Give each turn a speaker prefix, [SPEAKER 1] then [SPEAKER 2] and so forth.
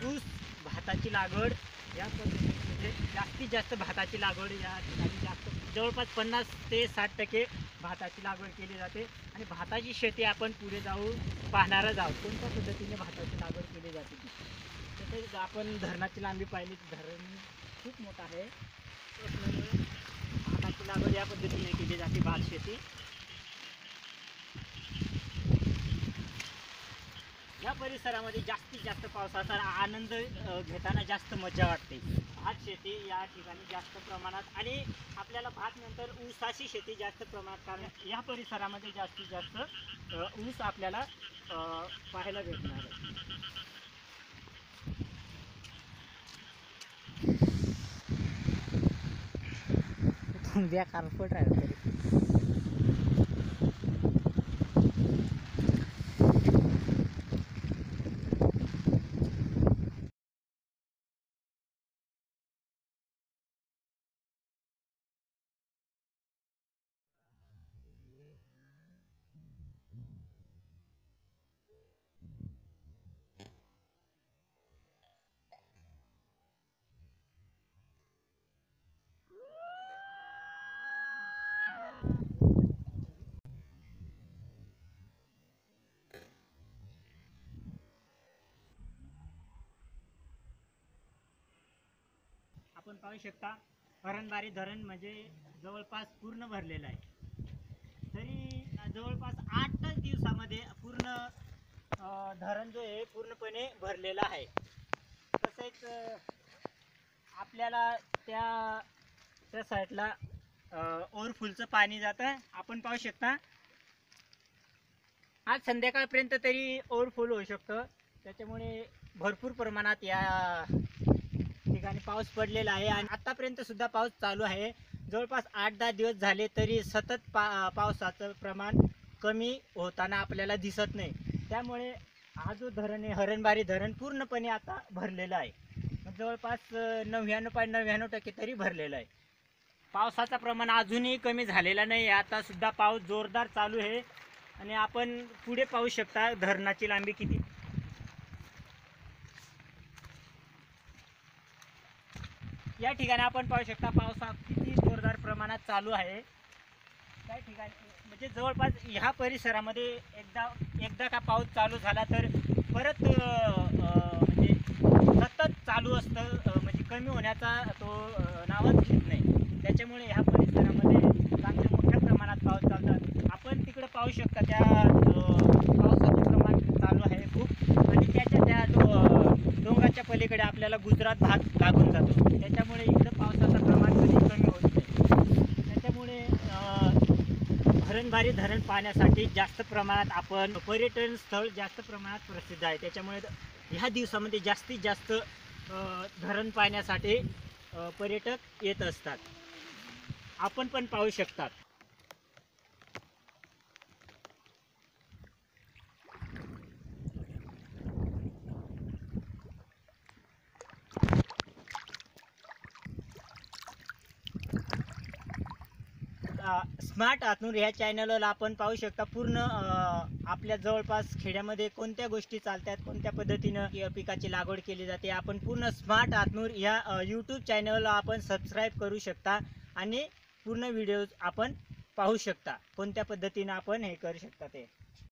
[SPEAKER 1] ऊस, भाताची लागवड या पद्धतीने म्हणजे जास्तीत जास्त भाताची लागवड या ठिकाणी जास्त जवळपास 50 ते 60% भाताची लागवड केली जाते आणि भाताची शेती आपण पुढे जाऊ पाहणारच आहोत कोणत्या पद्धतीने भाताची लागवड केली जाते ती. तसेच आपण धरणाची लांबी पाहिली तर धरण खूप मोठं आहे. असल्यामुळे भाताची लागवड या पद्धतीने केली जाते भात शेती. या परिसरामध्ये जास्तीत जास्त पावसाचा आनंद घेताना जास्त मजा वाटते. भात शेती या ठिकाणी जास्त प्रमाणात आणि आपल्याला भात नंतर ऊसाची शेती जास्त प्रमाणात कारण या परिसरामध्ये जास्तीत जास्त ऊस आपल्याला पाहायला भेटणार आहे. बेकार फोट आहे. आपण पाहू शकता हरणबारी धरण म्हणजे जवळपास पूर्ण भरलेलं आहे. तरी जवळपास 8 दिवसामध्ये पूर्ण धरण जो आहे पूर्णपणे भरलेला आहे. तसेच आपल्याला त्या साईडला ओव्हरफुलचं पाणी जातं. आपण पाहू शकता आज संध्याकाळपर्यंत तरी ओव्हरफुल होऊ शकतं. त्याच्यामुळे भरपूर प्रमाणात या ठिकाणी पाऊस पडलेला आहे आणि आतापर्यंत सुद्धा पाऊस चालू आहे. जवळपास 8-10 दिवस झाले तरी सतत पावसाचं प्रमाण कमी होताना आपल्याला दिसत नाही. त्यामुळे हा जो धरण आहे हरणबारी धरण पूर्णपणे आता भरलेला आहे. जवळपास 99.99% तरी भरलेलं आहे. पावसाचं प्रमाण अजूनही कमी झालेला नाही. आता सुद्धा पाऊस जोरदार चालू आहे आणि आपण पुढे पाहू शकता धरणाची लांबी किती. या ठिकाणी आपण पाहू शकता पावसा किती जोरदार प्रमाणात चालू आहे. त्या ठिकाणी म्हणजे जवळपास ह्या परिसरामध्ये एकदा का पाऊस चालू झाला तर परत म्हणजे सतत चालू असतं. म्हणजे कमी होण्याचा तो नावच घेत नाही. त्याच्यामुळे ह्या परिसरामध्ये चांगल्या मोठ्या प्रमाणात पाऊस चालतात. आपण तिकडं पाहू शकता त्या पावसाचे प्रमाण चालू आहे खूप आणि त्या डोंगराच्या पलीकडे आपल्याला गुजरात भाग लागून जातो. त्याच्यामुळे इकडं पावसाचं प्रमाण कमी होत नाही. त्याच्यामुळे हरणबारी धरण पाहण्यासाठी जास्त प्रमाणात आपण पर्यटन स्थळ जास्त प्रमाणात प्रसिद्ध आहे. त्याच्यामुळे ह्या दिवसामध्ये जास्तीत जास्त धरण पाहण्यासाठी पर्यटक येत असतात. आपण पण पाहू शकतात. स्मार्ट हातनूर ह्या चॅनलला आपण पाहू शकता पूर्ण आपल्या जवळपास खेड्यामध्ये कोणत्या गोष्टी चालतात कोणत्या पद्धतीनं पिकाची लागवड केली जाते आपण पूर्ण स्मार्ट हातनूर ह्या यूट्यूब चॅनलला आपण सबस्क्राईब करू शकता आणि पूर्ण व्हिडिओज आपण पाहू शकता कोणत्या पद्धतीनं आपण हे करू शकता ते.